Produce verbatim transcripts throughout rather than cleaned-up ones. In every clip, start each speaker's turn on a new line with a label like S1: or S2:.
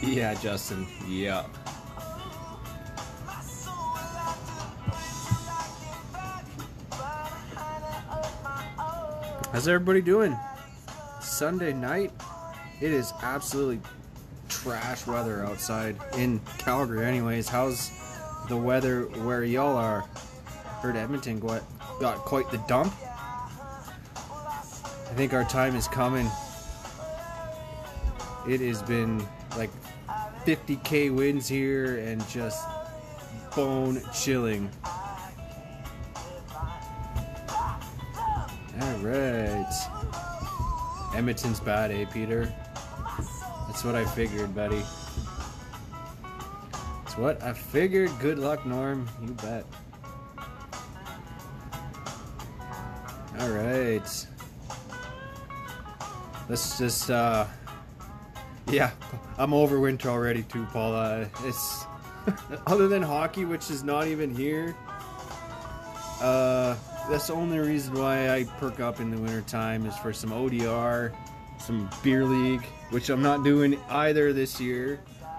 S1: Yeah, Justin. Yeah. How's everybody doing? Sunday night. It is absolutely trash weather outside in Calgary anyways. How's the weather where y'all are? Heard Edmonton got, got quite the dump. I think our time is coming. It has been like fifty K winds here and just bone chilling. Alright. Edmonton's bad, eh, Peter? That's what I figured, buddy. That's what I figured. Good luck, Norm. You bet. Alright. Let's just, uh... yeah, I'm over winter already too, Paula. It's... other than hockey, which is not even here, uh... that's the only reason why I perk up in the winter time is for some O D R, some beer league, which I'm not doing either this year.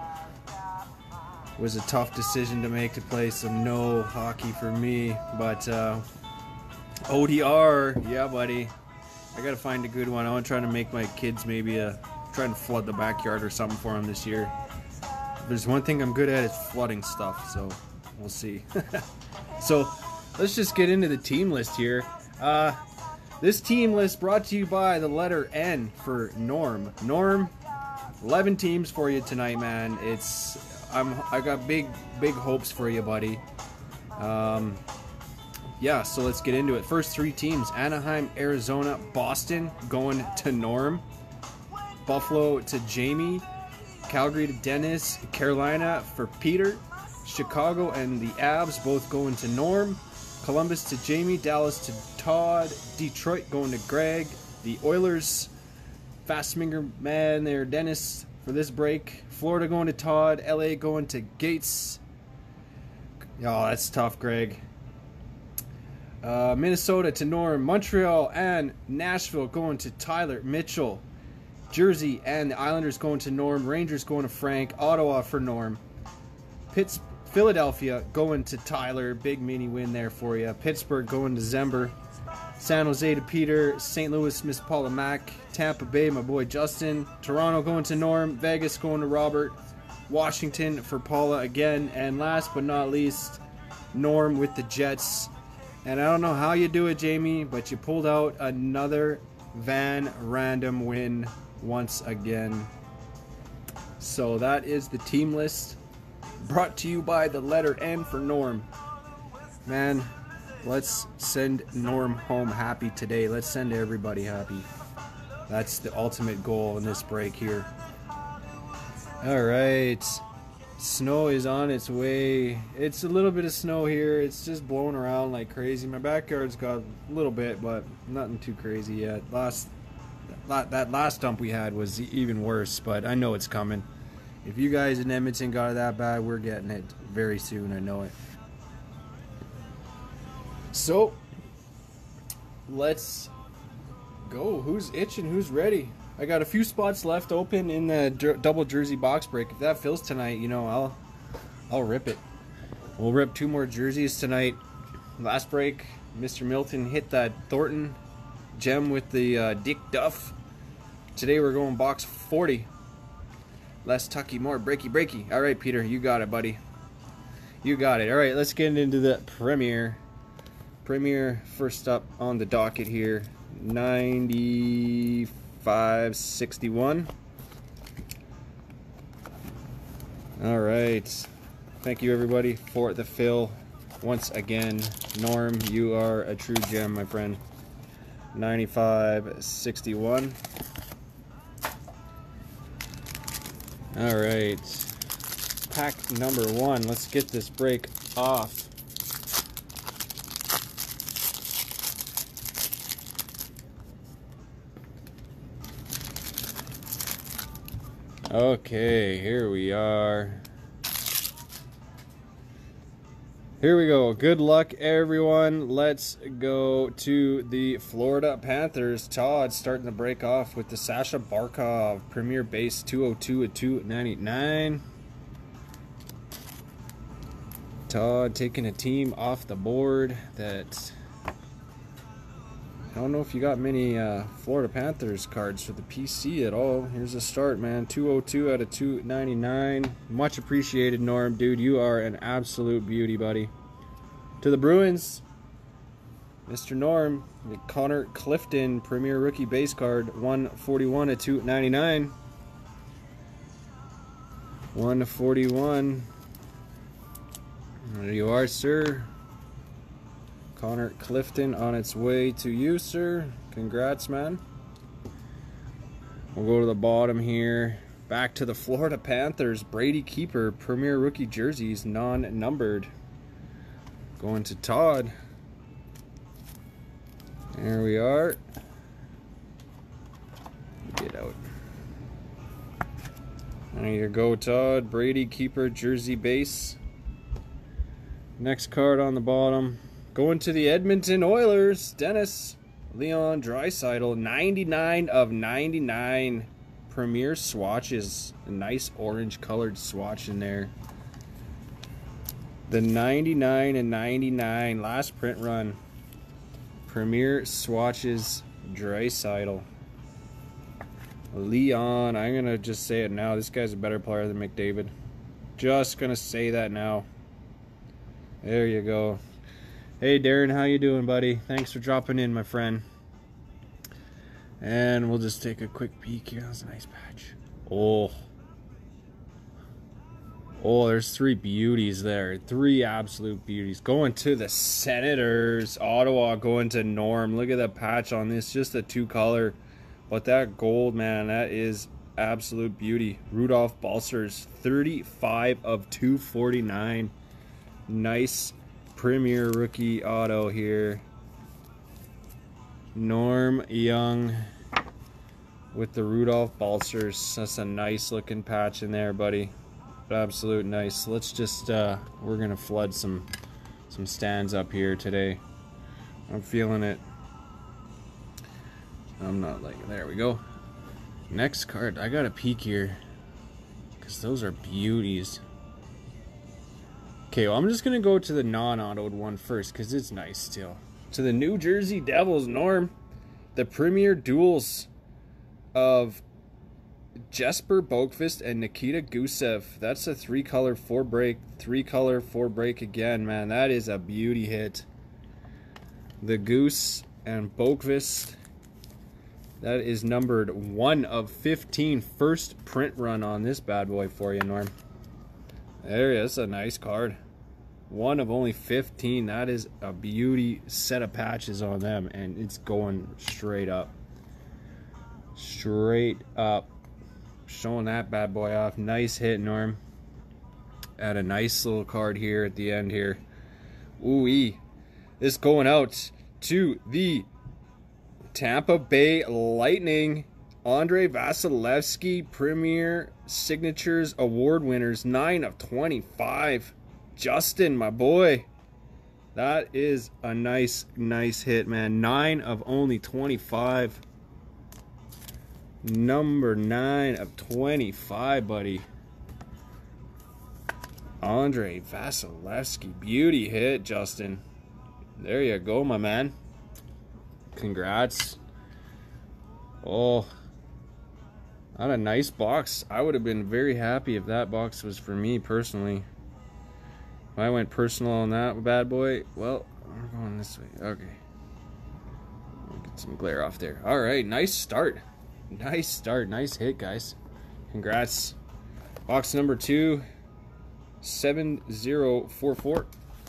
S1: It was a tough decision to make to play some no hockey for me, but uh, O D R, yeah, buddy. I gotta find a good one. I want to try to make my kids maybe a trying to flood the backyard or something for them this year. If there's one thing I'm good at, it's flooding stuff. So we'll see. So. Let's just get into the team list here. Uh, this team list brought to you by the letter N for Norm. Norm, eleven teams for you tonight, man. It's I'm I got big big hopes for you, buddy. Um, yeah, so let's get into it. First three teams: Anaheim, Arizona, Boston, going to Norm. Buffalo to Jamie. Calgary to Dennis. Carolina for Peter. Chicago and the Abs both going to Norm. Columbus to Jamie, Dallas to Todd, Detroit going to Greg, the Oilers, Fastfinger man there, Dennis for this break, Florida going to Todd, L A going to Gates. Oh, that's tough, Greg. Uh, Minnesota to Norm, Montreal and Nashville going to Tyler, Mitchell, Jersey and the Islanders going to Norm, Rangers going to Frank, Ottawa for Norm, Pittsburgh. Philadelphia going to Tyler, big mini win there for you. Pittsburgh going to Zember. San Jose to Peter. Saint Louis, Miss Paula Mack. Tampa Bay, my boy Justin. Toronto going to Norm. Vegas going to Robert. Washington for Paula again. And last but not least, Norm with the Jets. And I don't know how you do it, Jamie, but you pulled out another Van Random win once again. So that is the team list. Brought to you by the letter N for Norm. Man, let's send Norm home happy today. Let's send everybody happy. That's the ultimate goal in this break here. Alright. Snow is on its way. It's a little bit of snow here. It's just blowing around like crazy. My backyard's got a little bit, but nothing too crazy yet. Last, that last dump we had was even worse, but I know it's coming. If you guys in Edmonton got it that bad, we're getting it very soon. I know it. So, let's go. Who's itching? Who's ready? I got a few spots left open in the jer double jersey box break. If that fills tonight, you know, I'll I'll rip it. We'll rip two more jerseys tonight. Last break, Mister Milton hit that Thornton gem with the uh, Dick Duff. Today we're going box forty. Less tucky, more breaky breaky. All right, Peter, you got it, buddy. You got it. All right, let's get into the Premier. Premier first up on the docket here, ninety-five sixty-one. All right. Thank you, everybody, for the fill. Once again, Norm, you are a true gem, my friend. ninety-five sixty-one. All right, pack number one. Let's get this break off. Okay, here we are. Here we go. Good luck, everyone. Let's go to the Florida Panthers. Todd starting to break off with the Sasha Barkov Premier Base two oh two at two ninety-nine. Todd taking a team off the board that I don't know if you got many uh, Florida Panthers cards for the P C at all. Here's a start, man. two oh two out of two ninety-nine. Much appreciated, Norm. Dude, you are an absolute beauty, buddy. To the Bruins, Mister Norm, Connor Clifton Premier Rookie Base Card, one forty-one at two ninety-nine. one forty-one. There you are, sir. Connor Clifton on its way to you, sir. Congrats, man. We'll go to the bottom here. Back to the Florida Panthers. Brady Keeper Premier Rookie Jerseys, non-numbered. Going to Todd. There we are. Get out. There you go, Todd. Brady Keeper Jersey Base. Next card on the bottom. Going to the Edmonton Oilers. Dennis Leon Draisaitl. ninety-nine of ninety-nine. Premier swatches. A nice orange colored swatch in there. The ninety-nine and ninety-nine. Last print run. Premier swatches. Draisaitl. Leon. I'm going to just say it now. This guy's a better player than McDavid. Just going to say that now. There you go. Hey Darren, how you doing, buddy? Thanks for dropping in, my friend. And we'll just take a quick peek here. That's a nice patch. Oh. Oh, there's three beauties there. Three absolute beauties. Going to the Senators. Ottawa going to Norm. Look at the patch on this. Just a two color. But that gold, man, that is absolute beauty. Rudolph Balcers. thirty-five of two forty-nine. Nice Premier Rookie auto here. Norm Young with the Rudolph Balcers. That's a nice looking patch in there, buddy. Absolute nice. Let's just uh we're gonna flood some some stands up here today. I'm feeling it. I'm not like, there we go. Next card, I got a peek here because those are beauties. Okay, well, I'm just going to go to the non-autoed one first because it's nice still. To the New Jersey Devils, Norm. The Premier Duels of Jesper Boqvist and Nikita Gusev. That's a three-color, four-break. Three-color, four-break again, man. That is a beauty hit. The Goose and Boqvist. That is numbered one of fifteen. First print run on this bad boy for you, Norm. There he is. That's a nice card. One of only fifteen. That is a beauty set of patches on them, and it's going straight up. Straight up. Showing that bad boy off. Nice hit, Norm. Add a nice little card here at the end here. Ooh-wee. This going out to the Tampa Bay Lightning. Andrei Vasilevsky Premier Signatures Award winners. nine of twenty-five. Justin, my boy. That is a nice, nice hit, man. nine of only twenty-five. Number nine of twenty-five, buddy. Andrei Vasilevsky. Beauty hit, Justin. There you go, my man. Congrats. Oh, not a nice box. I would have been very happy if that box was for me personally. If I went personal on that bad boy, well, we're going this way. Okay. We'll get some glare off there. All right, nice start. Nice start. Nice hit, guys. Congrats. Box number two, seven zero four four.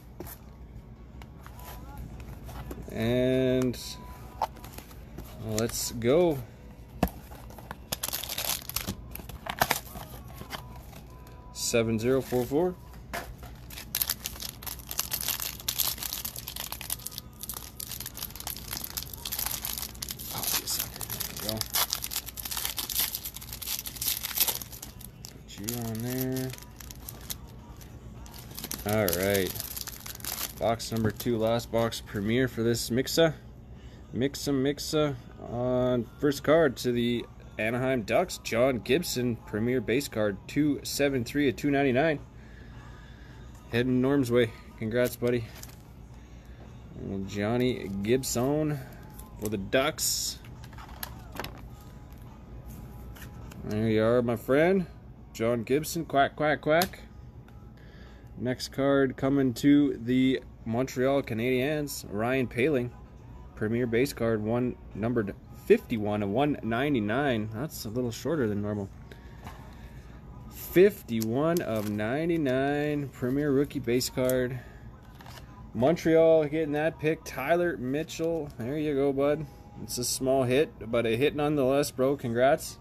S1: And let's go. seven zero four four. You on there. All right. Box number two, last box premiere for this Mixa. Mixa, Mixa. On first card to the Anaheim Ducks, John Gibson, premier base card, two seventy-three of two ninety-nine. Heading Norm's way. Congrats, buddy. And Johnny Gibson for the Ducks. There you are, my friend. John Gibson, quack, quack, quack. Next card coming to the Montreal Canadiens, Ryan Poehling, premier base card, one numbered fifty-one of one ninety-nine. That's a little shorter than normal. fifty-one of ninety-nine, premier rookie base card. Montreal getting that pick. Tyler Mitchell. There you go, bud. It's a small hit, but a hit nonetheless, bro. Congrats.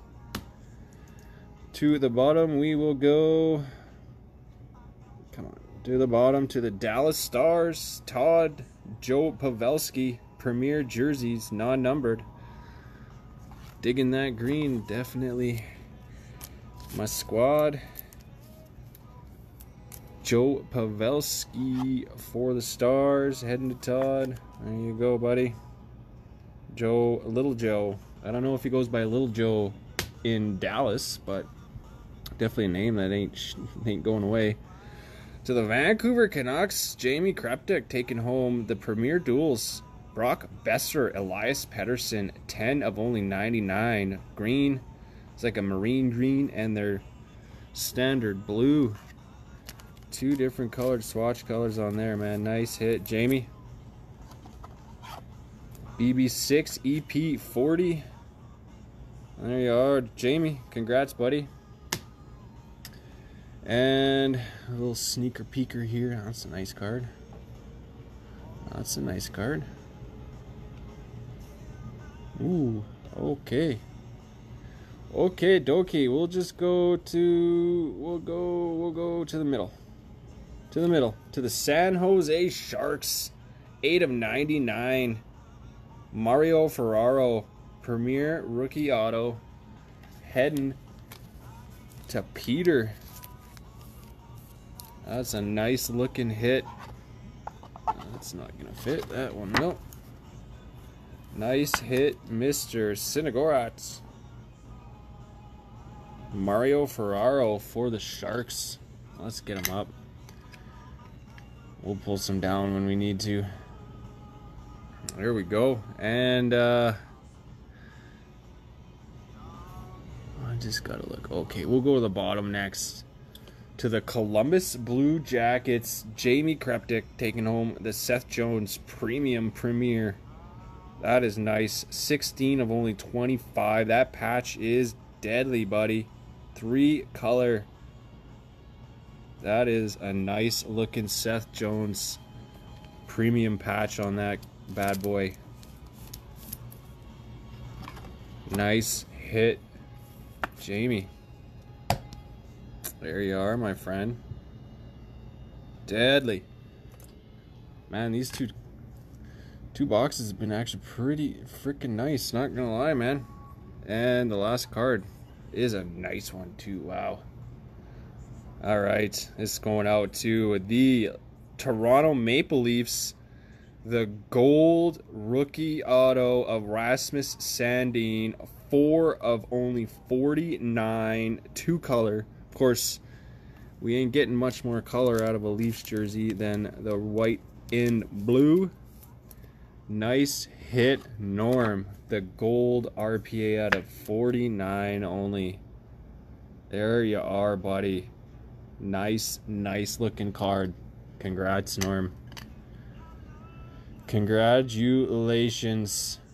S1: To the bottom, we will go. Come on. To the bottom, to the Dallas Stars. Todd Joe Pavelski, premier jerseys, non-numbered. Digging that green, definitely my squad. Joe Pavelski for the Stars, heading to Todd. There you go, buddy. Joe, Little Joe. I don't know if he goes by Little Joe in Dallas, but definitely a name that ain't ain't going away. To the Vancouver Canucks, Jamie Kreptic taking home the premier duels. Brock Besser, Elias Pettersson, ten of only ninety-nine. Green. It's like a marine green and their standard blue. Two different colored swatch colors on there, man. Nice hit, Jamie. B B six E P forty. There you are, Jamie. Congrats, buddy. And a little sneaker peeker here. That's a nice card. That's a nice card. Ooh, okay. Okay, dokie. We'll just go to we'll go we'll go to the middle. To the middle. To the San Jose Sharks. eight of ninety-nine. Mario Ferraro, premier rookie auto. Heading to Peter. That's a nice looking hit. That's not gonna fit that one, nope. Nice hit, Mister Sinagoratz. Mario Ferraro for the Sharks. Let's get him up. We'll pull some down when we need to. There we go. And uh, I just gotta look. Okay, we'll go to the bottom next. To the Columbus Blue Jackets, Jamie Kreptic taking home the Seth Jones Premium Premier. That is nice. sixteen of only twenty-five. That patch is deadly, buddy. Three color. That is a nice looking Seth Jones Premium patch on that bad boy. Nice hit, Jamie. There you are, my friend. Deadly. Man, these two two boxes have been actually pretty freaking nice, not gonna lie, man. And the last card is a nice one too. Wow. All right, this is going out to the Toronto Maple Leafs. The gold rookie auto of Rasmus Sandin, four of only forty-nine, two color. Of course, we ain't getting much more color out of a Leafs jersey than the white in blue. Nice hit, Norm. The gold R P A out of forty-nine only. There you are, buddy. Nice, nice looking card. Congrats, Norm. Congratulations.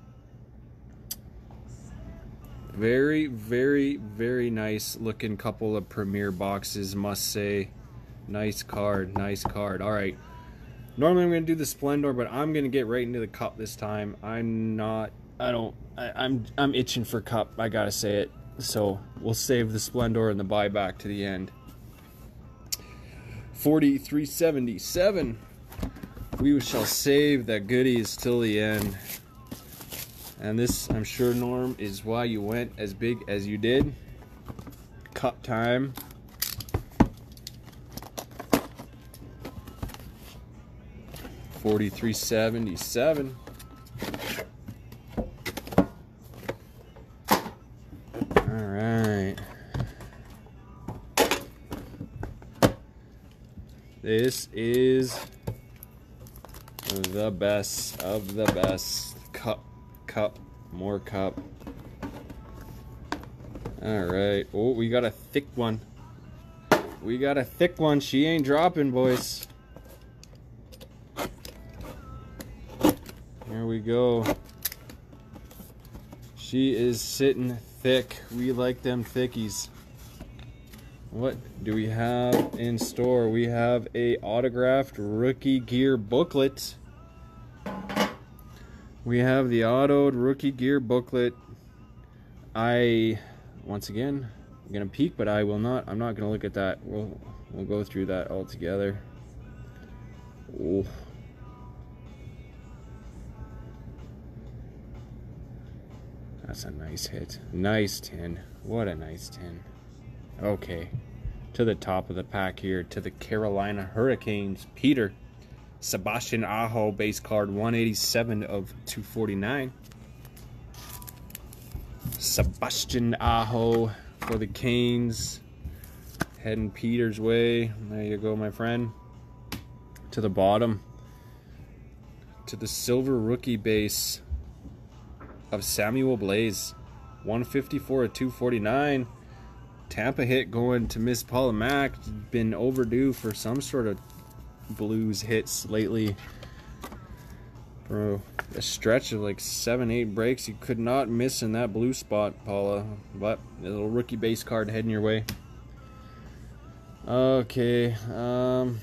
S1: Very, very, very nice looking couple of premier boxes, must say. Nice card, nice card. All right. Normally I'm going to do the Splendor, but I'm going to get right into the Cup this time. I'm not, I don't, I, I'm, I'm itching for Cup. I got to say it. So we'll save the Splendor and the buyback to the end. forty-three seventy-seven. We shall save the goodies till the end. And this, I'm sure, Norm, is why you went as big as you did. Cup time. forty-three seventy-seven. All right. This is the best of the best. Cup, cup, more cup. All right. Oh, we got a thick one. We got a thick one. She ain't dropping, boys. Here we go. She is sitting thick. We like them thickies. What do we have in store? We have a autographed rookie gear booklet. We have the autoed rookie gear booklet. I, once again, I'm gonna peek, but I will not. I'm not gonna look at that. We'll we'll go through that all together. Oh. That's a nice hit. Nice tin. What a nice tin. Okay. To the top of the pack here, to the Carolina Hurricanes, Peter. Sebastian Aho, base card one eighty-seven of two forty-nine. Sebastian Aho for the Canes. Heading Peter's way. There you go, my friend. To the bottom. To the silver rookie base of Samuel Blaze. one fifty-four of two forty-nine. Tampa hit going to Miss Paula Mack. Been overdue for some sort of Blues hits lately. For a stretch of like seven, eight breaks, you could not miss in that blue spot, Paula. But a little rookie base card heading your way. Okay. Um.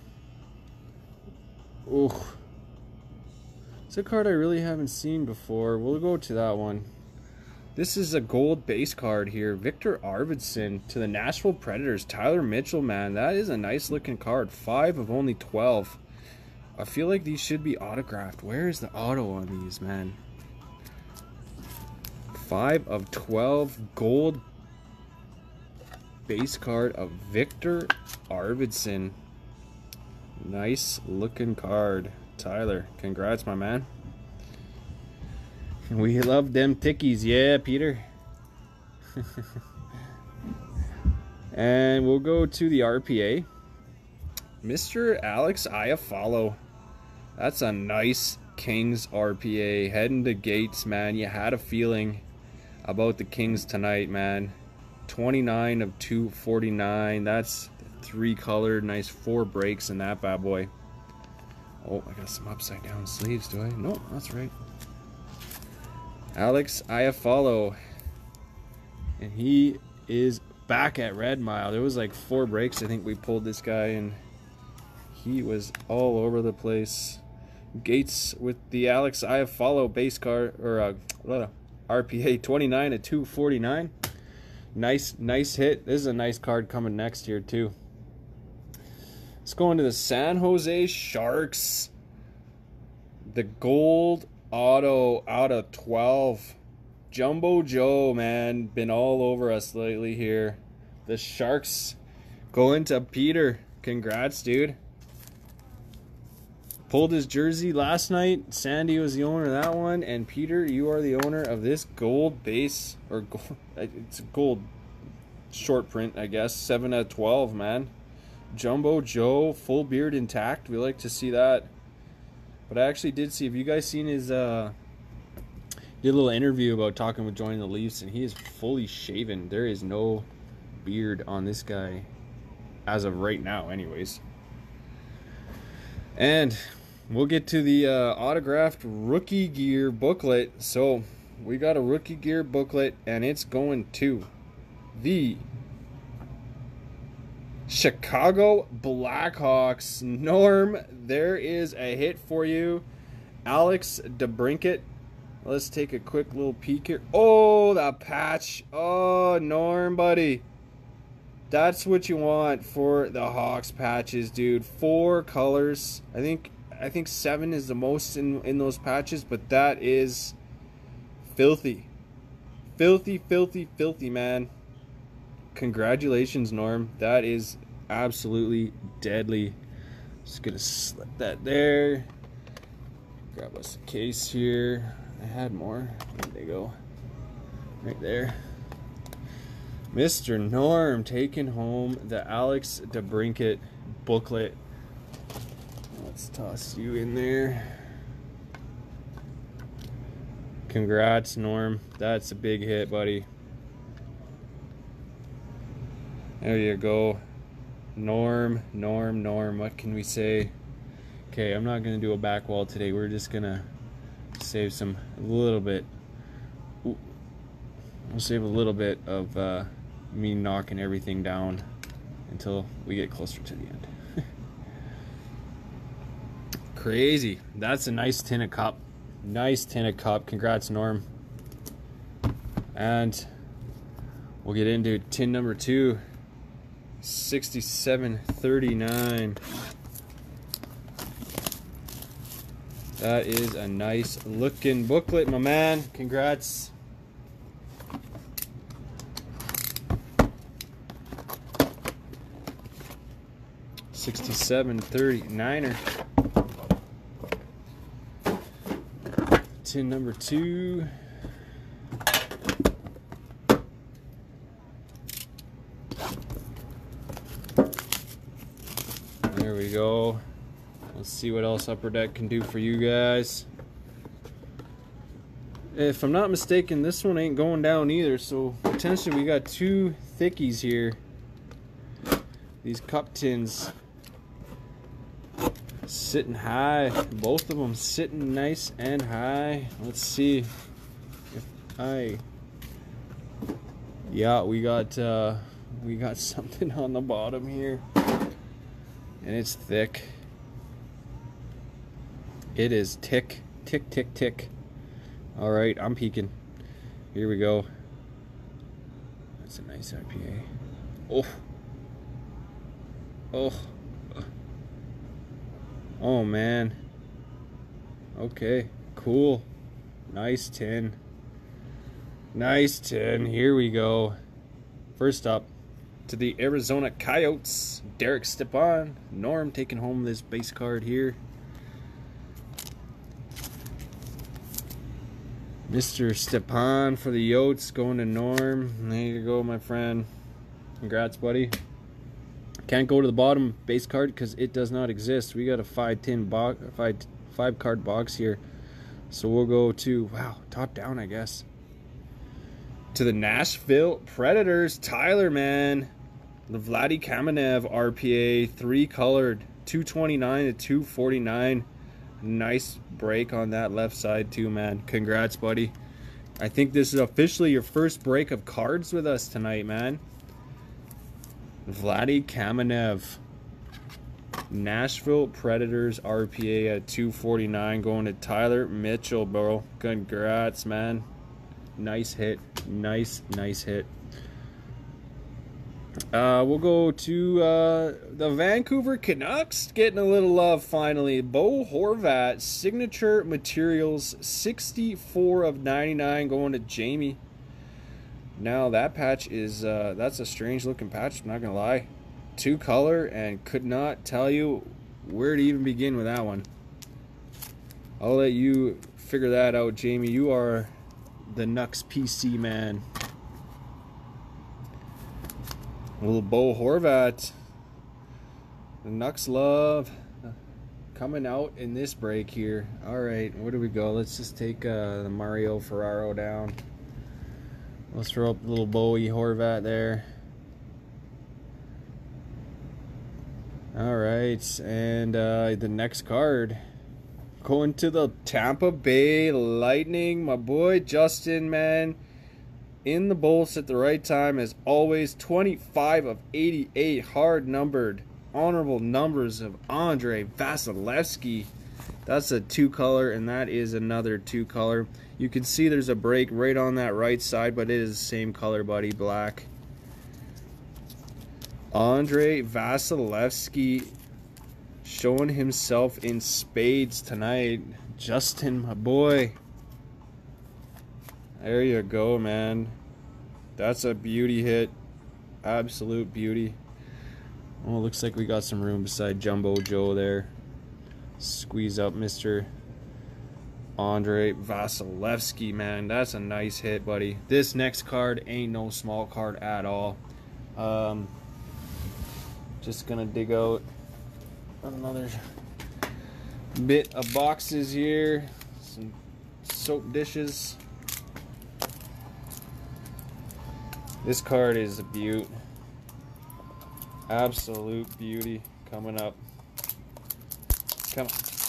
S1: Ooh. It's a card I really haven't seen before. We'll go to that one. This is a gold base card here. Victor Arvidsson to the Nashville Predators. Tyler Mitchell, man. That is a nice looking card. five of only twelve. I feel like these should be autographed. Where is the auto on these, man? five of twelve gold base card of Victor Arvidsson. Nice looking card. Tyler, congrats, my man. We love them tickies, yeah, Peter. And we'll go to the R P A. Mister Alex Iafallo. That's a nice Kings R P A. Heading to Gates, man. You had a feeling about the Kings tonight, man. twenty-nine of two forty-nine. That's three colored. Nice four breaks in that bad boy. Oh, I got some upside down sleeves, do I? No, that's right. Alex Iafallo. And he is back at Red Mile. There was like four breaks I think we pulled this guy, and he was all over the place. Gates with the Alex Iafallo base card, or uh, R P A twenty-nine at two forty-nine. Nice, nice hit. This is a nice card coming next here too. Let's go into the San Jose Sharks. The gold auto out of twelve. Jumbo Joe, man, been all over us lately here. The Sharks going to Peter. Congrats, dude. Pulled his jersey last night. Sandy was the owner of that one, and Peter, you are the owner of this gold base, or gold, it's gold short print, I guess. seven out of twelve, man. Jumbo Joe, full beard intact. We like to see that. But I actually did see, have you guys seen his, uh, did a little interview about talking with joining the Leafs, and he is fully shaven. There is no beard on this guy as of right now, anyways. And we'll get to the uh, autographed rookie gear booklet. So we got a rookie gear booklet, and it's going to the Chicago Blackhawks. Norm, there is a hit for you. Alex DeBrincat. Let's take a quick little peek here. Oh, the patch. Oh, Norm, buddy. That's what you want for the Hawks patches, dude. Four colors. I think I think seven is the most in, in those patches, but that is filthy. Filthy, filthy, filthy, man. Congratulations, Norm. That is absolutely deadly. Just gonna slip that there. Grab us a case here. I had more. Where'd they go? Right there. Mister Norm taking home the Alex DeBrincat booklet. Let's toss you in there. Congrats, Norm. That's a big hit, buddy. There you go. Norm, Norm, Norm. What can we say? Okay, I'm not going to do a back wall today. We're just going to save some, a little bit. Ooh. We'll save a little bit of uh, me knocking everything down until we get closer to the end. Crazy. That's a nice tin of cup. Nice tin of cup. Congrats, Norm. And we'll get into tin number two. sixty-seven thirty-nine. That is a nice looking booklet, my man. Congrats. sixty-seven thirty-niner. Tin number two. There we go. Let's see what else Upper Deck can do for you guys. If I'm not mistaken, this one ain't going down either, so potentially we got two thickies here. These cup tins sitting high, both of them sitting nice and high. Let's see if I, yeah, we got uh, we got something on the bottom here, and it's thick. It is tick, tick, tick, tick. All right, I'm peeking. Here we go. That's a nice I P A. Oh, oh. Oh man. Okay, cool. Nice tin. Nice tin. Here we go. First up, to the Arizona Coyotes, Derek Stepan. Norm taking home this base card here. Mister Stepan for the Yotes going to Norm. There you go, my friend. Congrats, buddy. Can't go to the bottom base card because it does not exist. We got a five tin box, five five card box here, so we'll go to, wow, top down, I guess, to the Nashville Predators. Tyler, man, the Vladdy Kamenev R P A, three colored, two twenty-nine to two forty-nine. Nice break on that left side too, man. Congrats, buddy. I think this is officially your first break of cards with us tonight, man. Vladdy Kamenev, Nashville Predators R P A at two forty-nine, going to Tyler Mitchell, bro. Congrats, man. Nice hit. Nice, nice hit. Uh, we'll go to uh, the Vancouver Canucks, getting a little love finally. Bo Horvat, Signature Materials, sixty-four of ninety-nine, going to Jamie. Now that patch is, uh, that's a strange looking patch, I'm not going to lie. Two color, and could not tell you where to even begin with that one. I'll let you figure that out, Jamie. You are the Nux P C man. A little Bo Horvat. The Nux love coming out in this break here. Alright, where do we go? Let's just take uh, the Mario Ferraro down. Let's throw up a little Bowie Horvat there. Alright, and uh, the next card, going to the Tampa Bay Lightning. My boy Justin, man, in the bolts at the right time as always. Twenty-five of eighty-eight, hard numbered, honorable numbers of Andrei Vasilevsky. That's a two color, and that is another two color. You can see there's a break right on that right side, but it is the same color, buddy, black. Andrei Vasilevsky showing himself in spades tonight. Justin, my boy. There you go, man. That's a beauty hit. Absolute beauty. Oh, looks like we got some room beside Jumbo Joe there. Squeeze up Mister Andrei Vasilevsky, man. That's a nice hit, buddy. This next card ain't no small card at all. Um, just gonna dig out another bit of boxes here. Some soap dishes. This card is a beaut. Absolute beauty coming up. Come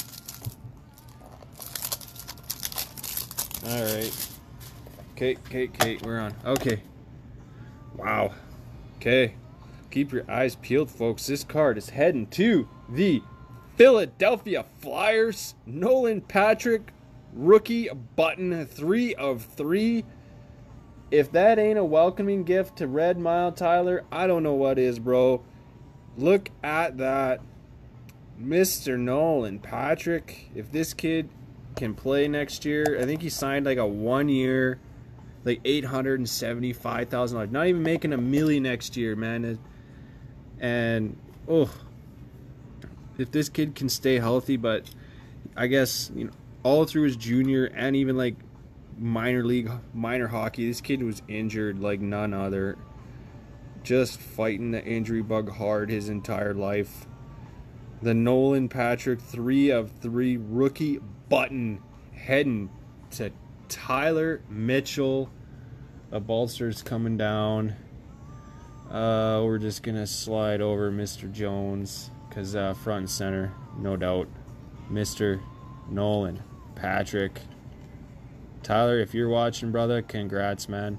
S1: on. Alright. Kate, Kate, Kate, we're on. Okay. Wow. Okay. Keep your eyes peeled, folks. This card is heading to the Philadelphia Flyers. Nolan Patrick, rookie button, three of three. If that ain't a welcoming gift to Red Mile Tyler, I don't know what is, bro. Look at that. Mister Nolan Patrick. If this kid can play next year, I think he signed like a one year, like eight hundred seventy-five thousand dollars. Not even making a million next year, man. And, oh, if this kid can stay healthy, but I guess, you know, all through his junior and even like minor league, minor hockey, this kid was injured like none other. Just fighting the injury bug hard his entire life. The Nolan Patrick, three of three rookie button, heading to Tyler Mitchell. A bolster's coming down. Uh, we're just gonna slide over Mister Jones, because uh, front and center, no doubt, Mister Nolan Patrick. Tyler, if you're watching, brother, congrats, man.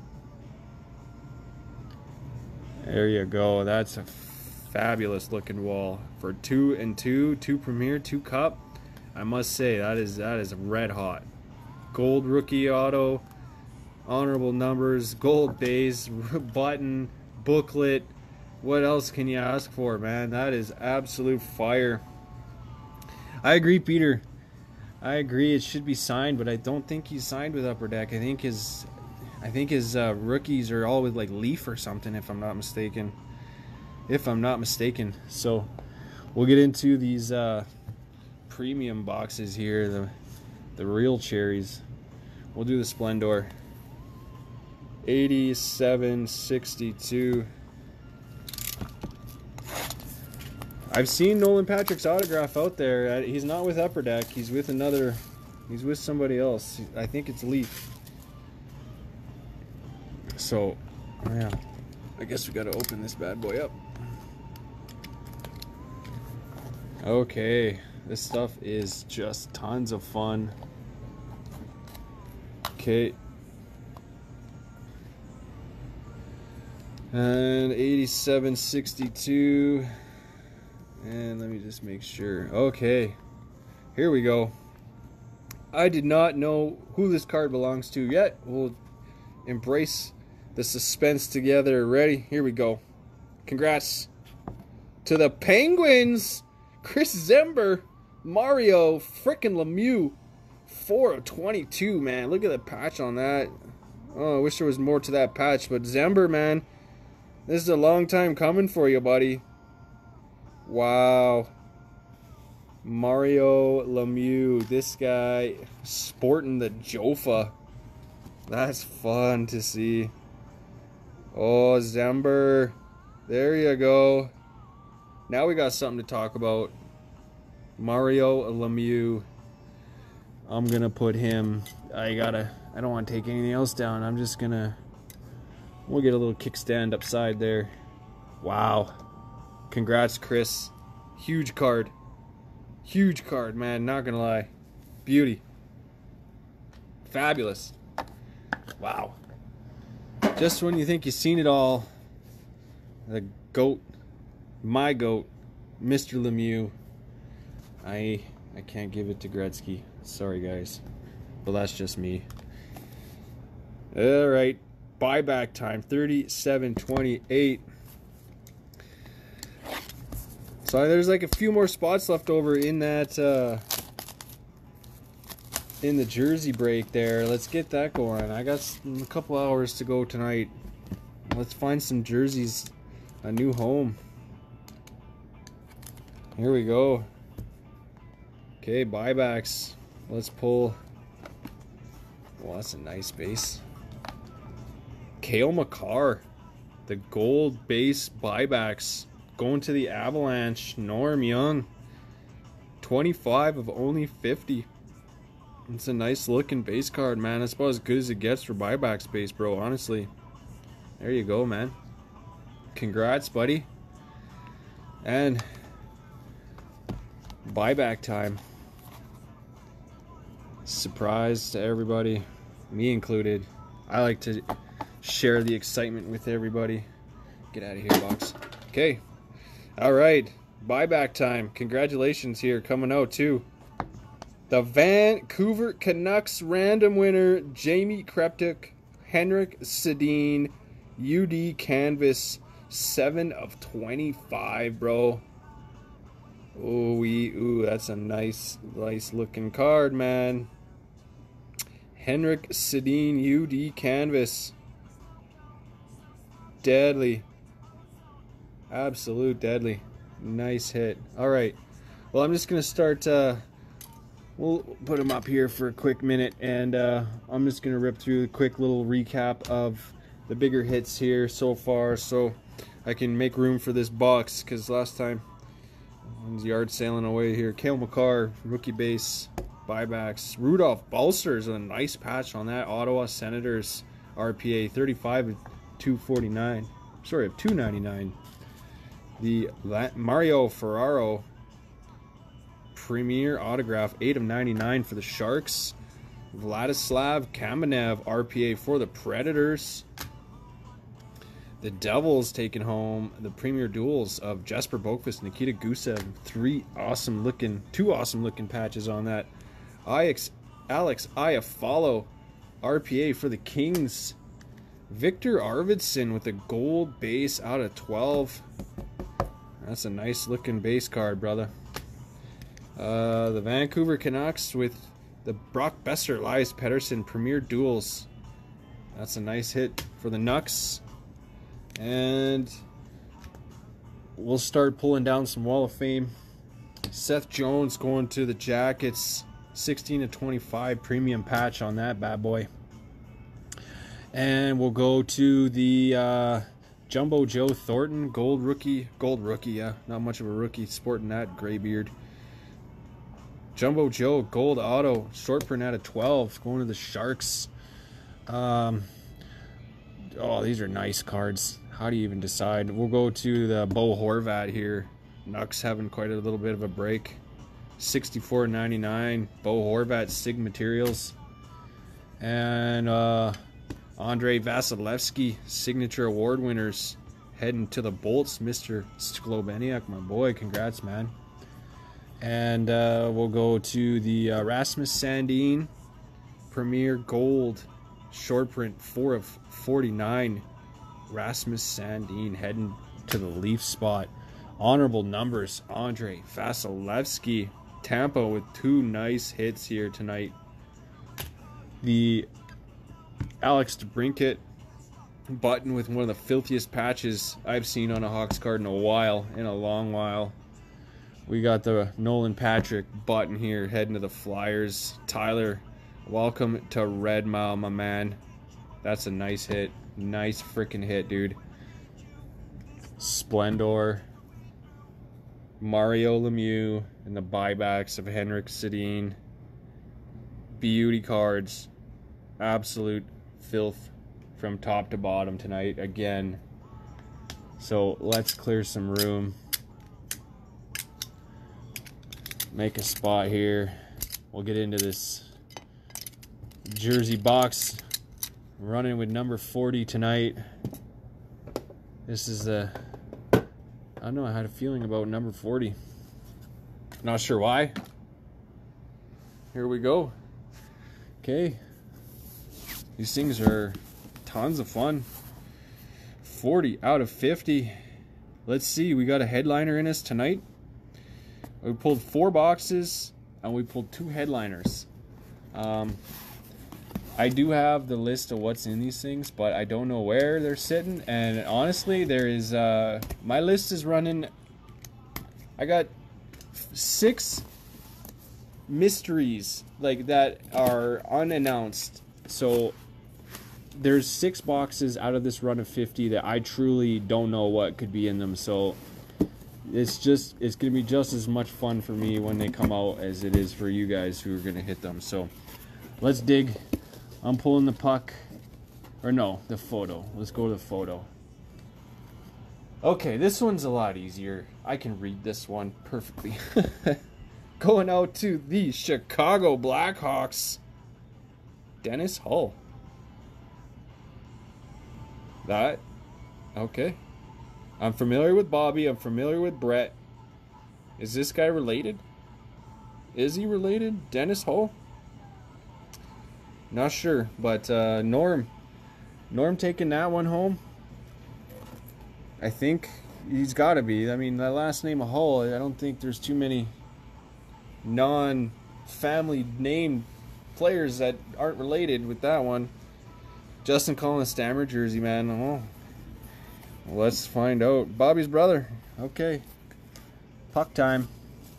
S1: There you go. That's a fabulous looking wall for two and two, two Premier, two Cup. I must say that is that is red hot. Gold rookie auto, honorable numbers, gold base, button, booklet. What else can you ask for, man? That is absolute fire. I agree, Peter. I agree. It should be signed, but I don't think he's signed with Upper Deck. I think his, I think his uh, rookies are all with like Leaf or something, if I'm not mistaken. If I'm not mistaken. So we'll get into these uh, premium boxes here, the the real cherries. We'll do the Splendor. eighty-seven sixty-two. I've seen Nolan Patrick's autograph out there. He's not with Upper Deck. He's with another. He's with somebody else. I think it's Leaf. So, yeah. I guess we got to open this bad boy up. Okay. This stuff is just tons of fun. Okay. And eighty-seven sixty-two. And let me just make sure. Okay. Here we go. I did not know who this card belongs to yet. We'll embrace the suspense together. Ready? Here we go. Congrats to the Penguins. Chris Zember. Mario frickin' Lemieux. four of twenty-two, man. Look at the patch on that. Oh, I wish there was more to that patch. But Zember, man. This is a long time coming for you, buddy. Wow. Mario Lemieux. This guy sporting the Jofa. That's fun to see. Oh, Zember. There you go. Now we got something to talk about. Mario Lemieux. I'm going to put him. I gotta. I don't want to take anything else down. I'm just going to. We'll get a little kickstand upside there. Wow. Congrats, Chris. Huge card. Huge card, man. Not gonna lie. Beauty. Fabulous. Wow. Just when you think you've seen it all, the GOAT, my GOAT, Mister Lemieux. I I can't give it to Gretzky. Sorry, guys. But that's just me. All right. Buyback time. thirty-seven twenty-eight. So there's like a few more spots left over in that uh, in the jersey break there. Let's get that going. I got a couple hours to go tonight. Let's find some jerseys, a new home. Here we go. Okay, buybacks. Let's pull Well, that's a nice base. Cale Makar, the gold base buybacks going to the Avalanche. Norm Young, twenty-five of only fifty. It's a nice looking base card, man. That's about as good as it gets for buyback space, bro, honestly. There you go, man. Congrats, buddy. And buyback time. Surprise to everybody, me included. I like to share the excitement with everybody. Get out of here, box. Okay. All right. Buyback time. Congratulations here coming out too. The Vancouver Canucks random winner, Jamie Kreptic, Henrik Sedin, U D Canvas, seven of twenty-five, bro. Oh, we, ooh, that's a nice, nice looking card, man. Henrik Sedin, U D Canvas. Deadly. Absolute deadly. Nice hit. All right. Well, I'm just going to start... Uh, we'll put him up here for a quick minute, and uh, I'm just going to rip through a quick little recap of the bigger hits here so far so I can make room for this box, because last time I was yard sailing away here. Cale Makar, rookie base, buybacks. Rudolph Balcer is a nice patch on that. Ottawa Senators R P A, thirty-five of two forty-nine. Sorry, of two ninety-nine. The Mario Ferraro Premier Autograph, eight of ninety-nine for the Sharks. Vladislav Kamenev R P A for the Predators. The Devils taking home the Premier Duels of Jesper Boqvist, Nikita Gusev. Three awesome looking, two awesome looking patches on that. Alex, Alex Iafallo R P A for the Kings. Victor Arvidsson with a gold base out of twelve. That's a nice looking base card, brother. Uh, the Vancouver Canucks with the Brock Besser, Elias Pettersson Premier Duels. That's a nice hit for the Nucks. And we'll start pulling down some Wall of Fame. Seth Jones going to the Jackets. sixteen to twenty-five premium patch on that bad boy. And we'll go to the uh, Jumbo Joe Thornton gold rookie. Gold rookie, yeah. Not much of a rookie sporting that gray beard. Jumbo Joe gold auto. Short print out of twelve. Going to the Sharks. Um, oh, these are nice cards. How do you even decide? We'll go to the Bo Horvat here. Nucks having quite a little bit of a break. sixty-four ninety-nine. Bo Horvat Sig Materials. And uh, Andre Vasilevsky Signature Award winners heading to the Bolts. Mister Sklobeniak, my boy. Congrats, man. And uh, we'll go to the uh, Rasmus Sandin Premier Gold short print, four of forty-nine. Rasmus Sandin heading to the Leaf spot. Honorable numbers, Andre Vasilevsky. Tampa with two nice hits here tonight. The Alex DeBrincat button with one of the filthiest patches I've seen on a Hawks card in a while, in a long while. We got the Nolan Patrick button here heading to the Flyers. Tyler, welcome to Red Mile, my man. That's a nice hit. Nice freaking hit, dude. Splendor. Mario Lemieux and the buybacks of Henrik Sedin. Beauty cards. Absolute filth from top to bottom tonight again. So let's clear some room. Make a spot here. We'll get into this jersey box. Running with number forty tonight. This is the... I don't know, I had a feeling about number forty. Not sure why. Here we go. Okay. These things are tons of fun. forty out of fifty. Let's see, we got a headliner in us tonight. We pulled four boxes and we pulled two headliners. Um... I do have the list of what's in these things, but I don't know where they're sitting. And honestly, there is uh, my list is running. I got six mysteries like that are unannounced
S2: So there's six boxes out of this run of fifty that I truly don't know what could be in them. So it's just it's gonna be just as much fun for me when they come out as it is for you guys who are gonna hit them. So let's dig. I'm pulling the puck, or no, the photo. Let's go to the photo. Okay, this one's a lot easier. I can read this one perfectly. Going out to the Chicago Blackhawks, Dennis Hull. That, okay. I'm familiar with Bobby. I'm familiar with Brett. Is this guy related? Is he related? Dennis Hull? Not sure, but uh, Norm. Norm taking that one home. I think he's got to be. I mean, that last name of Hull, I don't think there's too many non-family named players that aren't related with that one. Justin Collins Stammer jersey, man. Oh, let's find out. Bobby's brother. Okay. Puck time.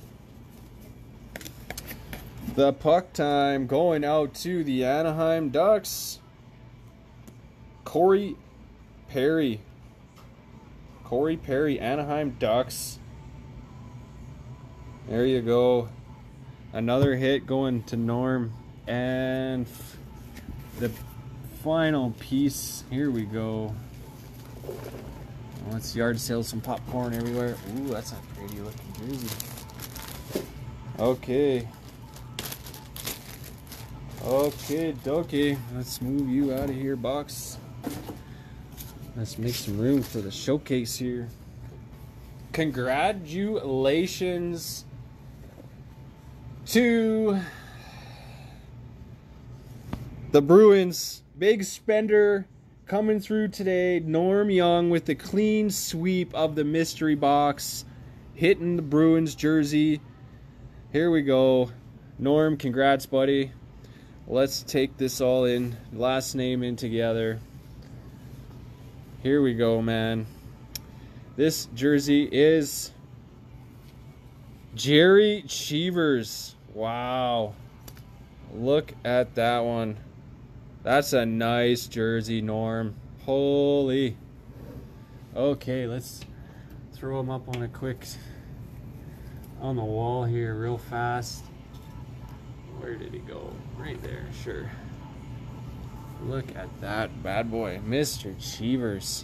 S2: The puck time going out to the Anaheim Ducks. Corey Perry. Corey Perry, Anaheim Ducks. There you go. Another hit going to Norm. And the final piece. Here we go. Oh, it's yard sale, some popcorn everywhere. Ooh, that's a pretty looking jersey. Okay. Okay, dokie. Let's move you out of here, box. Let's make some room for the showcase here. Congratulations to the Bruins. Big spender coming through today. Norm Young with the clean sweep of the mystery box, hitting the Bruins jersey. Here we go. Norm, congrats, buddy. Let's take this all in. Last name in together. Here we go, man. This jersey is Gerry Cheevers. Wow. Look at that one. That's a nice jersey, Norm. Holy. Okay, let's throw him up on a quick, on the wall here real fast. Where did he go? Right there, sure. Look at that bad boy, Mister Cheevers.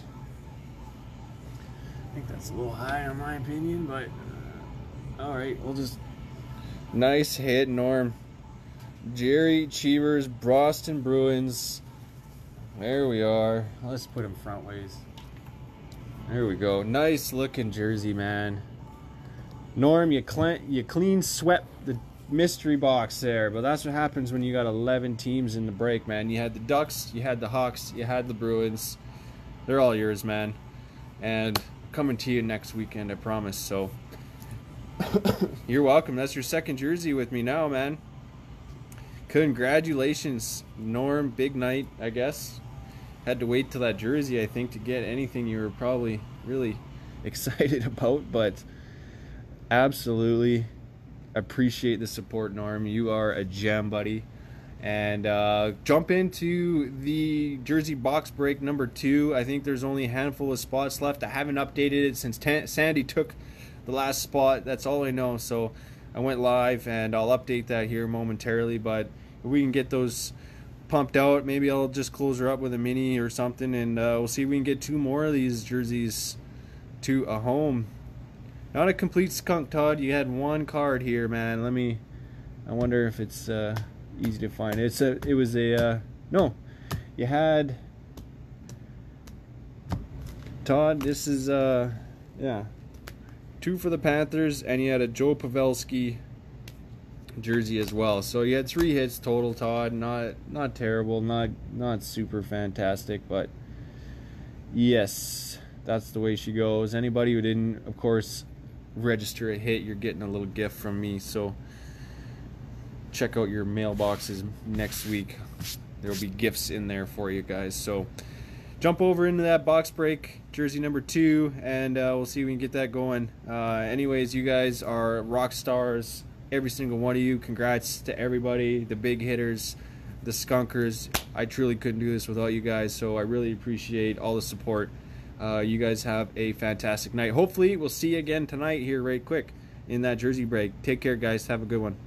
S2: I think that's a little high in my opinion, but uh, all right, we'll just. Nice hit, Norm. Gerry Cheevers, Boston Bruins. There we are. Let's put him front ways. There we go. Nice looking jersey, man. Norm, you clean, you clean swept the mystery box there, but that's what happens when you got eleven teams in the break, man. You had the Ducks, you had the Hawks, you had the Bruins. They're all yours, man. And coming to you next weekend, I promise. So you're welcome. That's your second jersey with me now, man. Congratulations, Norm. Big night, I guess. Had to wait till that jersey, I think, to get anything you were probably really excited about, but absolutely appreciate the support, Norm. You are a gem, buddy. And uh, jump into the jersey box break number two. I think there's only a handful of spots left. I haven't updated it since Sandy took the last spot. That's all I know. So I went live, and I'll update that here momentarily. But if we can get those pumped out, maybe I'll just close her up with a mini or something, and uh, we'll see if we can get two more of these jerseys to a home. Not a complete skunk, Todd. You had one card here, man. Let me. I wonder if it's uh, easy to find. It's a. It was a. Uh, no, you had. Todd, this is uh, yeah, two for the Panthers, and you had a Joe Pavelski jersey as well. So you had three hits total, Todd. Not not terrible. Not not super fantastic, but yes, that's the way she goes. Anybody who didn't, of course, register a hit, you're getting a little gift from me. So check out your mailboxes next week. There'll be gifts in there for you guys. So jump over into that box break, jersey number two, and uh, we'll see if we can get that going. Uh, anyways, you guys are rock stars, every single one of you. Congrats to everybody, the big hitters. the Skunkers. I truly couldn't do this without you guys, so I really appreciate all the support. Uh, you guys have a fantastic night. Hopefully, we'll see you again tonight here right quick in that Jersey break. Take care, guys. Have a good one.